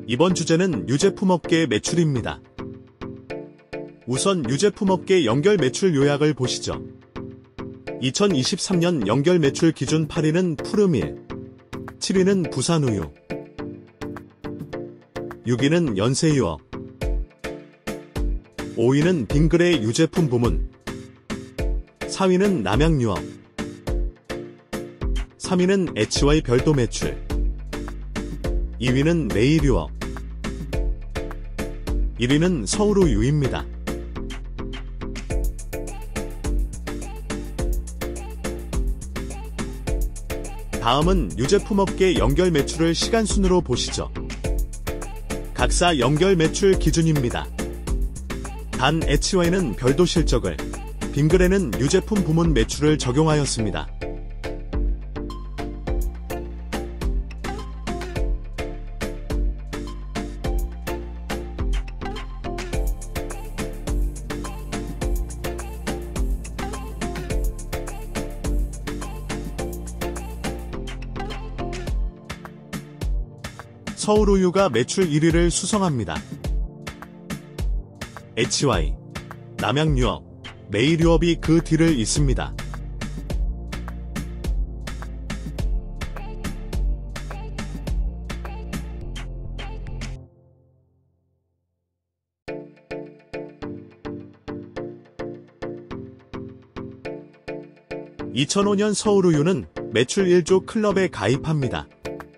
이번 주제는 유제품업계 매출입니다. 우선 유제품업계 연결 매출 요약을 보시죠. 2023년 연결 매출 기준 8위는 푸르밀, 7위는 부산우유, 6위는 연세유업, 5위는 빙그레 유제품 부문, 4위는 남양유업, 3위는 HY 별도 매출, 2위는 메이류업, 1위는 서울우유입니다. 다음은 유제품업계 연결 매출을 시간순으로 보시죠. 각사 연결 매출 기준입니다. 단 HY는 별도 실적을, 빙그레는 유제품 부문 매출을 적용하였습니다. 서울우유가 매출 1위를 수성합니다. HY, 남양유업, 메이류업이 그 뒤를 잇습니다. (2005년) 서울우유는 매출 1조 클럽에 가입합니다.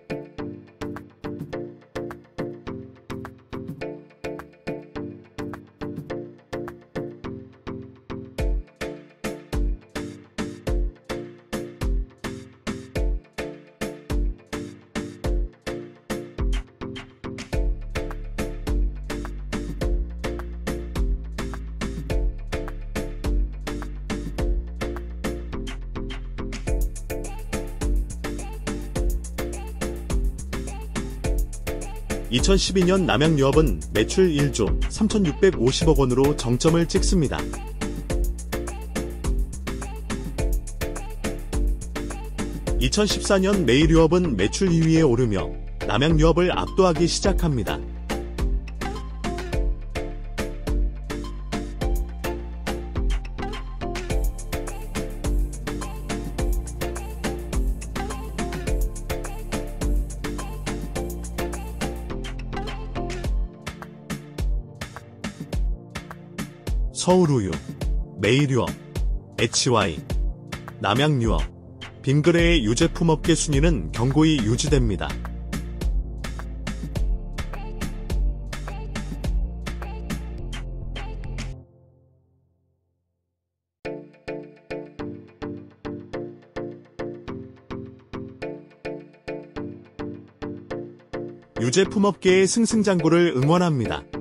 (2012년) 남양유업은 매출 1조 3,650억 원으로 정점을 찍습니다. (2014년) 메이류업은 매출 2위에 오르며 남양유업을 압도하기 시작합니다. 서울우유, 메이류업, HY, 남양유업, 빙그레의 유제품업계 순위는 견고히 유지됩니다. 유제품업계의 승승장구를 응원합니다.